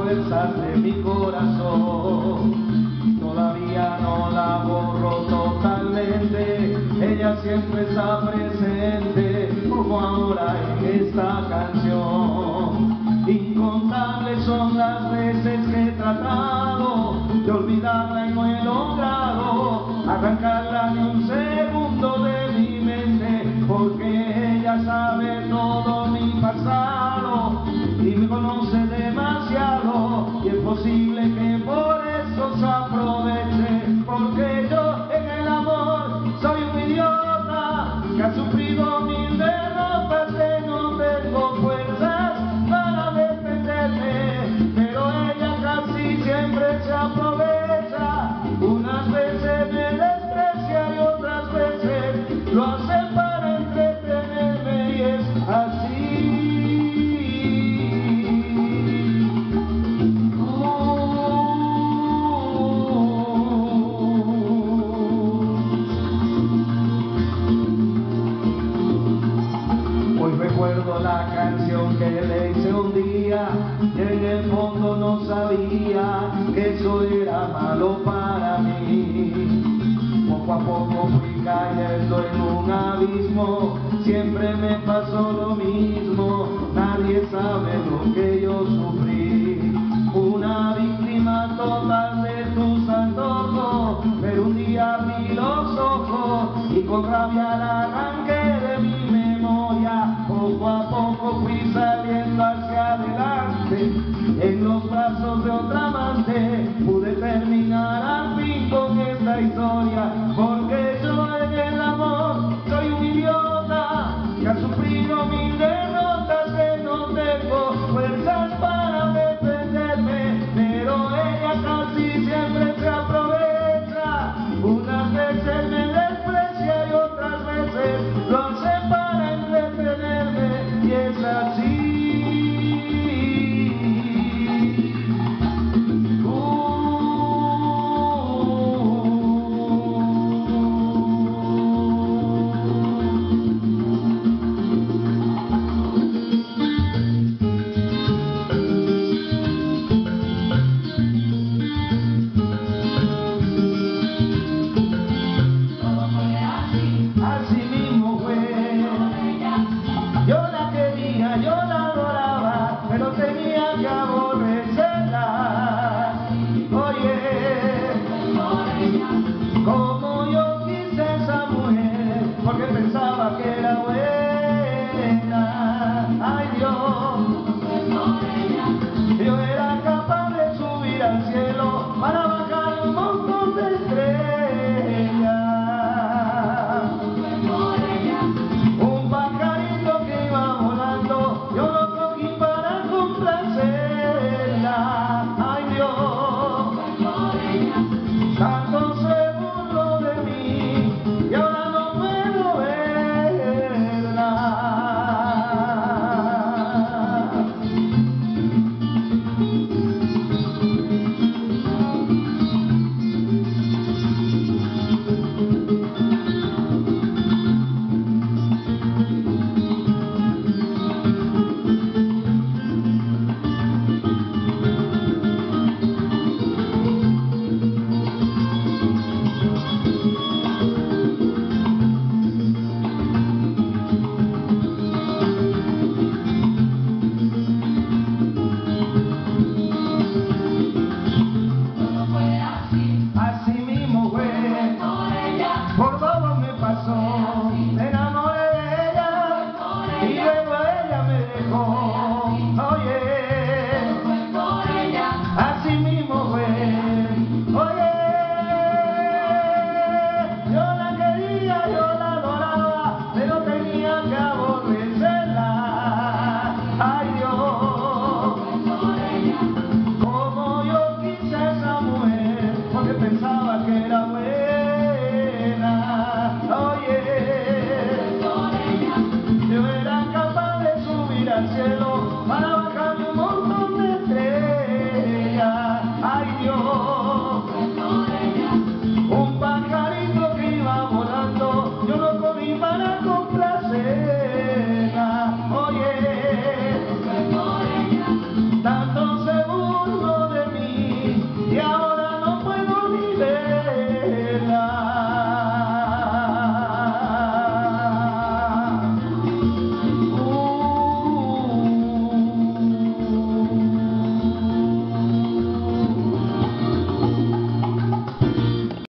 fuerzas de mi corazón. Todavía no la borro totalmente, ella siempre está presente, como ahora en esta canción. Incontables son las veces que he tratado de olvidarla y no he logrado arrancarla ni un segundo de mi mente, porque ella sabe todo mi pasado y me conoce demasiado, y es posible que por eso se aproveche, porque yo en el amor soy un idiota que ha sufrido mil derrotas, que no tengo fuerzas para defenderme, pero ella casi siempre se aprovecha. Unas veces me desprecia y otras veces lo hace para entretenerme, y es así. Hoy recuerdo la canción que le hice un día, y en el fondo no sabía que eso era malo para mí. Poco a poco fui cayendo en un abismo, siempre me pasó lo mismo, nadie sabe lo que yo sufrí. Una víctima total de tus antojos, pero un día abrí los ojos y con rabia la arranqué de mi memoria. Poco a poco fui saliendo hacia adelante, en los brazos de otra amante pude terminar al fin con esta historia, porque yo en el amor soy un idiota que ha sufrido mil derrotas, que no tengo fuerzas para defenderme, pero ella casi siempre se aprovecha. Unas veces me desprecia y otras veces lo hace para entretenerme, y es así. Yo la quería, yo la adoraba, pero tenía que aborrecerla. Oye, como yo quise a esa mujer, porque pensaba que era buena. Ay Dios, yo era capaz de subir al cielo para bajar un montón de estrellas. Tanto se burló de mí y ahora no puedo verla. Así mismo fue, por todo me pasó, me enamoré de ella y luego ella me dejó. Oye, así mismo fue. Oye, yo la quería, yo la adoraba, pero tenía que aborrecerla. Ay Dios, como yo quise a esa mujer, porque pensaba que era buena. Oye, yo era capaz de subir al cielo para bajarme un montón